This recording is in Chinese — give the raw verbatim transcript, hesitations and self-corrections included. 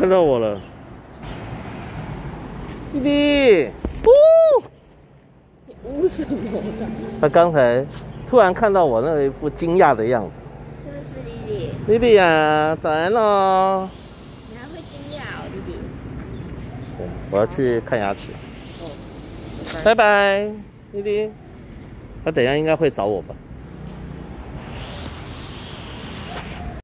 看到我了，弟弟，呜！ 你呜什么呢？ 他刚才突然看到我那一副惊讶的样子。 是不是弟弟？ 弟弟呀，早安喽！ 你还会惊讶哦，弟弟。 我要去看牙齿。 哦， 拜拜，弟弟。他等一下应该会找我吧？